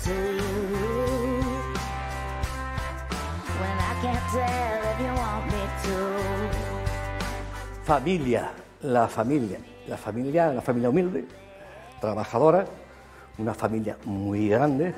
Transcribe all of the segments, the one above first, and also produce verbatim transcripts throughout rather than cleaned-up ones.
to you when I can't tell if you want me to. Familia, la familia, la familia, una familia humilde, trabajadora, una familia muy grande,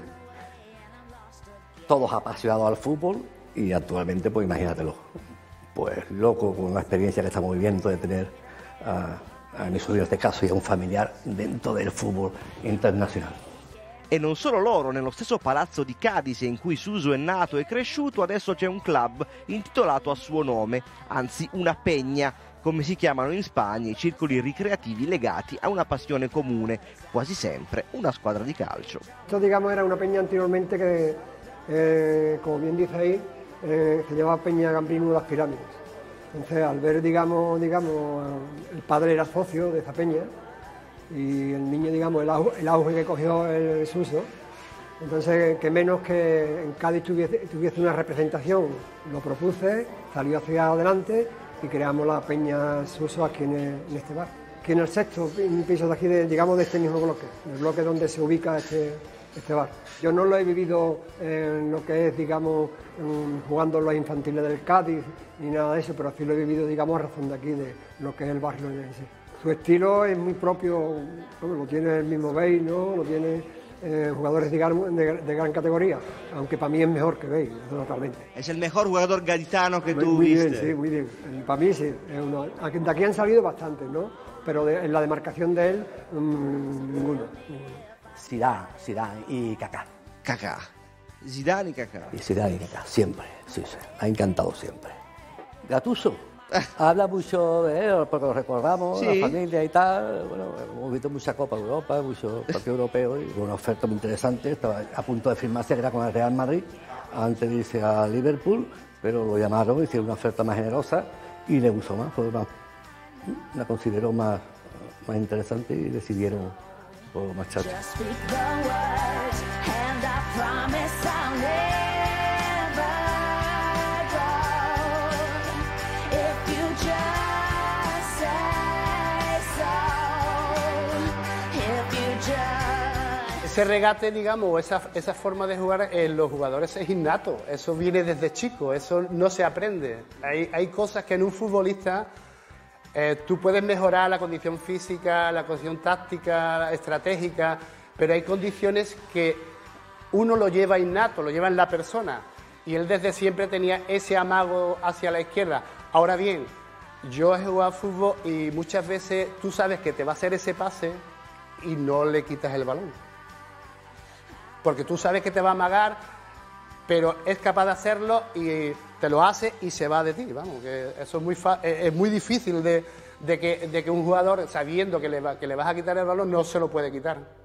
todos apasionados al fútbol y actualmente, pues imagínatelo, pues loco con la experiencia que estamos viviendo de tener a, a mi sobrino, en este caso, y a un familiar dentro del fútbol internazionale. E non solo loro, nello stesso palazzo di Cadiz in cui Suso è nato e cresciuto, adesso c'è un club intitolato a suo nome, anzi una peña, come si chiamano in Spagna i circoli ricreativi legati a una passione comune, quasi sempre una squadra di calcio. Esto, digamos, era una peña anteriormente que, eh, como bien dice ahí, eh, se llamaba Peña Gambrinus de las Pirámides. Entonces, al ver, digamos, digamos, el padre era socio de esa peña, y el niño, digamos, el auge, el auge que cogió el Suso, entonces que menos que en Cádiz tuviese, tuviese una representación, lo propuse, salió hacia adelante y creamos la Peña Suso aquí en, el, en este bar. Aquí en el sexto piso de aquí, de, digamos, de este mismo bloque, el bloque donde se ubica este, este bar. Yo no lo he vivido en lo que es, digamos, jugando en los infantiles del Cádiz ni nada de eso, pero sí lo he vivido, digamos, a razón de aquí, de lo que es el barrio en sí. Su estilo es muy propio, bueno, lo tiene el mismo Bale, ¿no? Lo tiene eh, jugadores de gran, de, de gran categoría, aunque para mí es mejor que Bale, totalmente. Es el mejor jugador gaditano que muy, tú muy viste. Bien, sí, muy bien. Para mí sí. Es uno. De aquí han salido bastantes, ¿no? Pero de, en la demarcación de él, mmm, ninguno. Zidane, Zidane y Kaká. Kaká. Zidane y Kaká. Y Zidane y Kaká, siempre, sí, sí. Ha encantado siempre. Gattuso. Habla mucho de él, porque lo recordamos, sí. La familia y tal. Bueno, hemos visto mucha Copa de Europa, muchos partidos europeos y una oferta muy interesante. Estaba a punto de firmarse, que era con el Real Madrid, antes de irse a Liverpool, pero lo llamaron, hicieron una oferta más generosa y le gustó más, fue más, la consideró más, más interesante y decidieron por marcharse. Ese regate, digamos, esa, esa forma de jugar en los jugadores es innato, eso viene desde chico, eso no se aprende. Hay, hay cosas que en un futbolista eh, tú puedes mejorar la condición física, la condición táctica, la estratégica, pero hay condiciones que uno lo lleva innato, lo lleva en la persona, y él desde siempre tenía ese amago hacia la izquierda. Ahora bien, yo he jugado fútbol y muchas veces tú sabes que te va a hacer ese pase y no le quitas el balón. Porque tú sabes que te va a amagar, pero es capaz de hacerlo y te lo hace y se va de ti. Vamos, que eso es muy, fa es muy difícil de, de, que, de que un jugador, sabiendo que le, va, que le vas a quitar el balón, no se lo puede quitar.